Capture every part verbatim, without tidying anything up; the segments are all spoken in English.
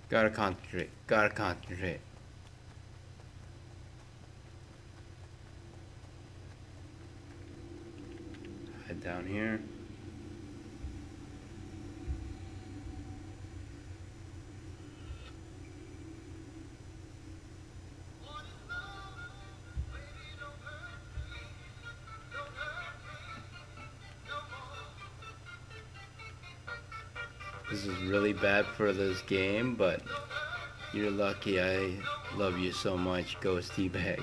Gotta concentrate. Gotta concentrate. Head down here. This is really bad for this game, but you're lucky. I love you so much, Ghost Teabag.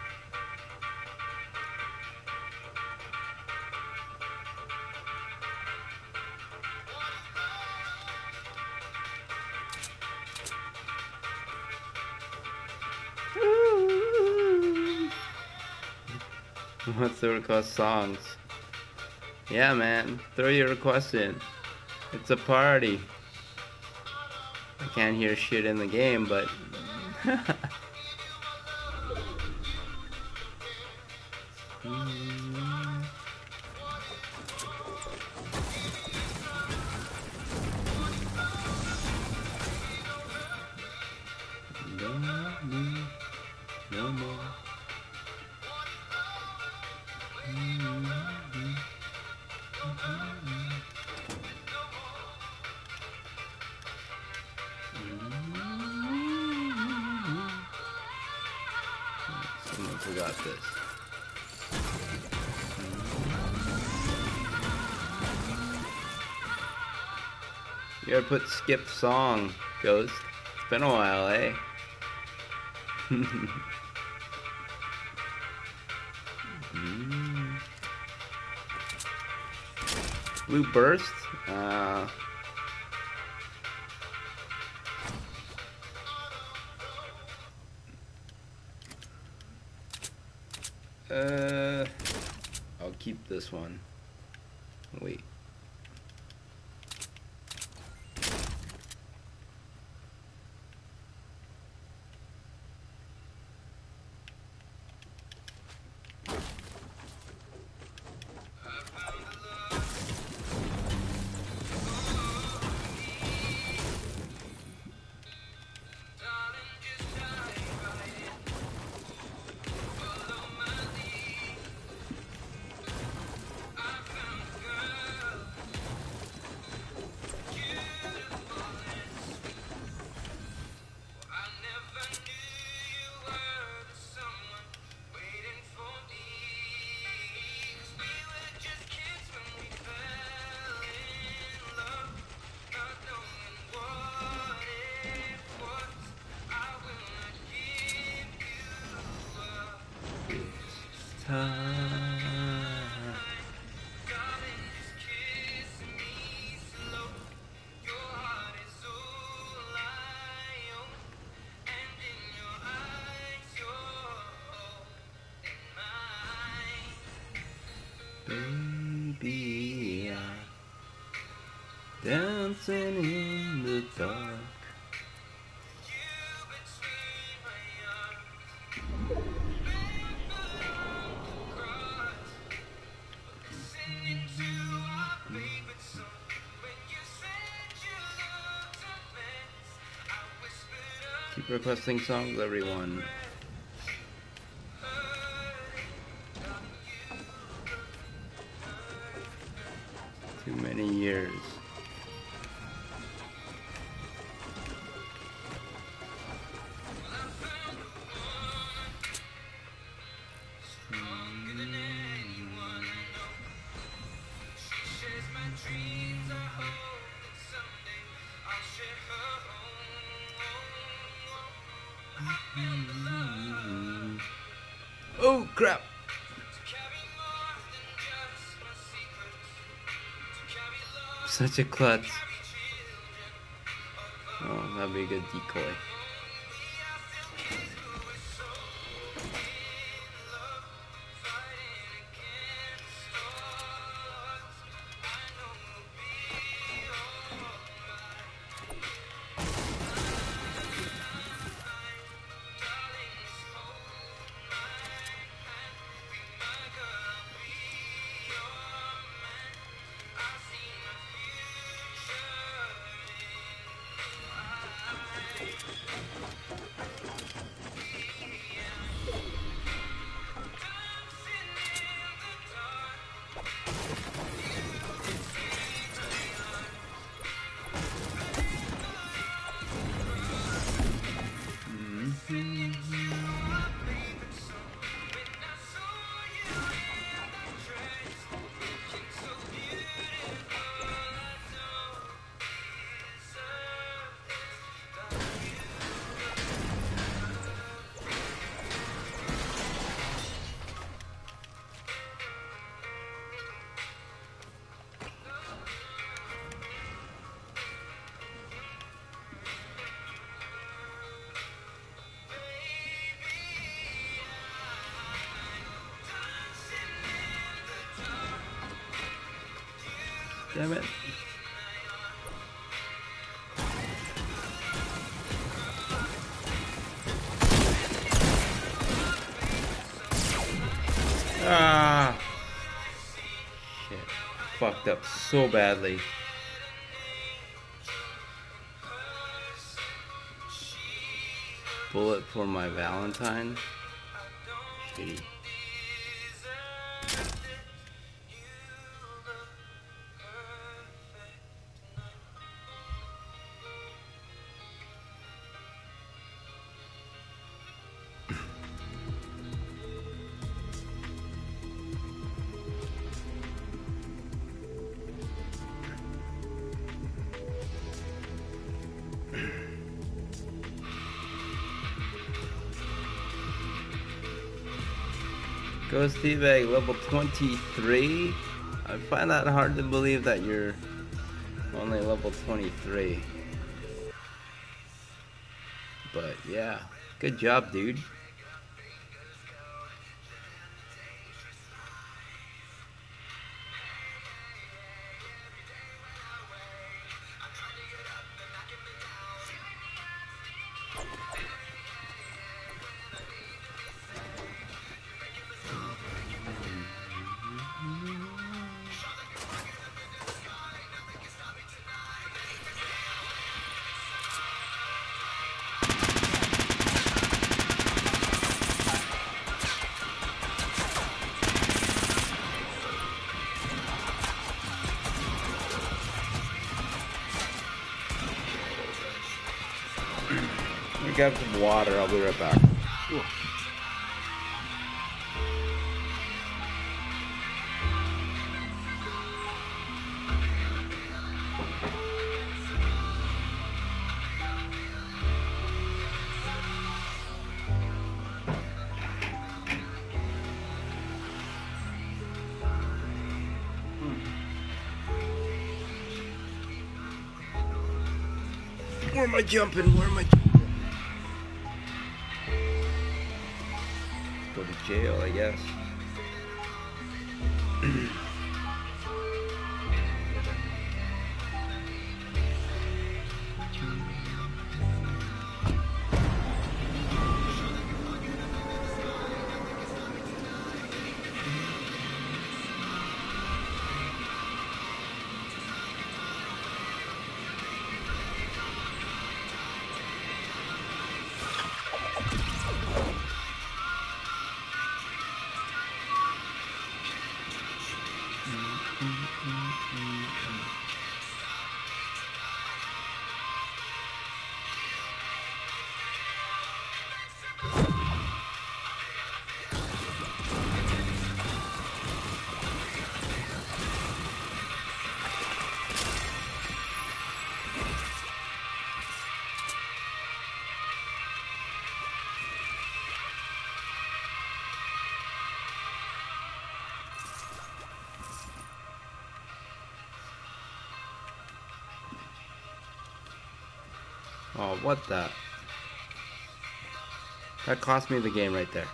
What's the request songs? Yeah, man, throw your request in. It's a party. I can't hear shit in the game, but no more. Someone forgot this. You gotta put skip song, Ghost. It's been a while, eh? Blue Burst? Uh... Uh... I'll keep this one. Wait. Baby, I'm dancing in the dark. Keep requesting songs, everyone. Too many years. Oh crap! Such a klutz. Oh, that'd be a good decoy. Damn it. Ah. Shit. Fucked up so badly. Bullet for my Valentine. Shitty. Ghost T-Bag level twenty-three. I find that hard to believe that you're only level twenty-three. But yeah, good job, dude. Grab some water, I'll be right back. Ooh. Where am I jumping? Where am I jumping? Go to jail, I guess. Oh, what the? That cost me the game right there.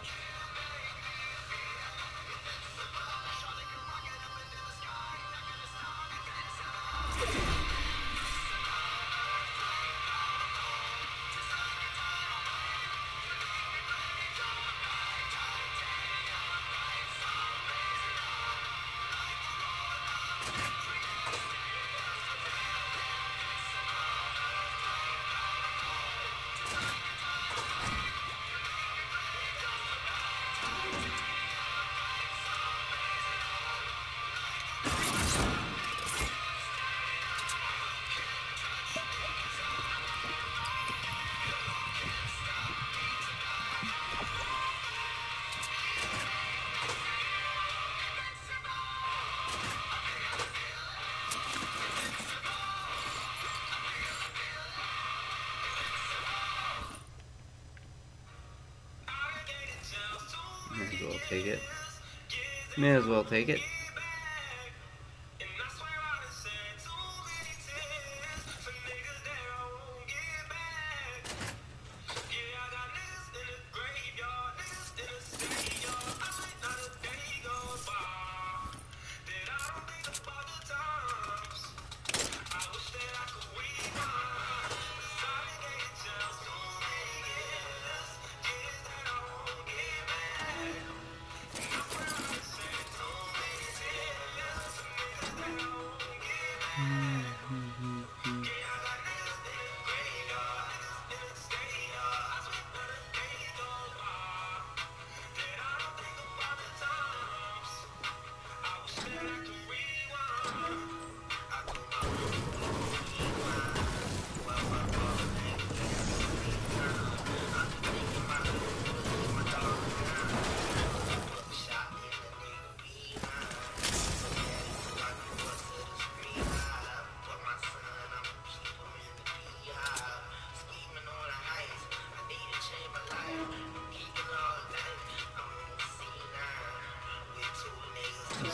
May as well take it. May as well take it.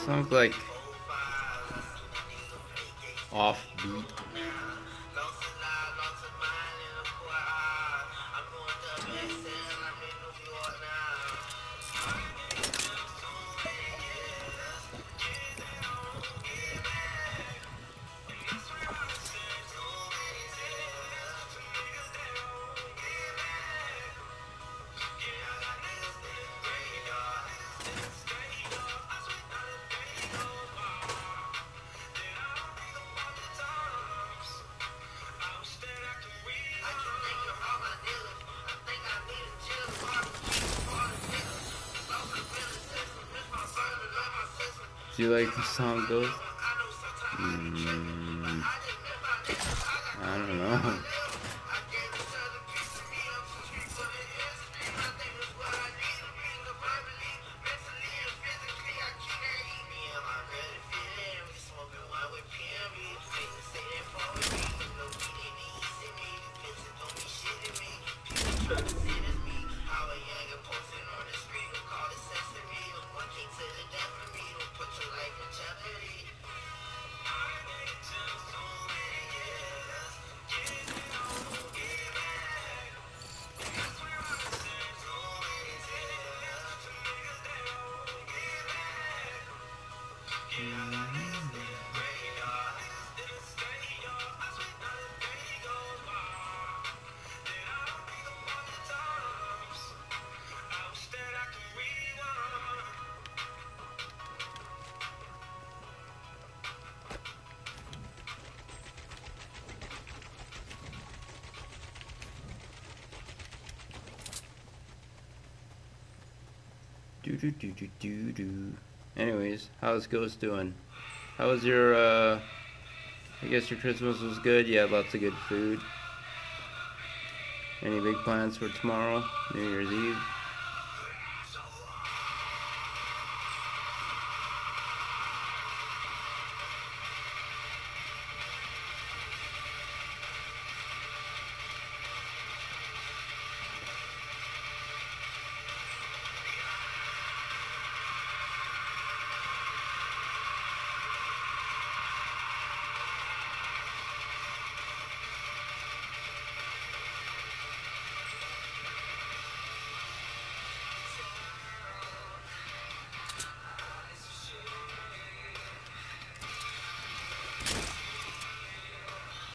Sounds like offbeat. Do you like the song Ghost? Mm, I don't know. Do do do do do do. Anyways, how's Ghost doing? How was your, uh, I guess your Christmas was good? You had lots of good food. Any big plans for tomorrow, New Year's Eve?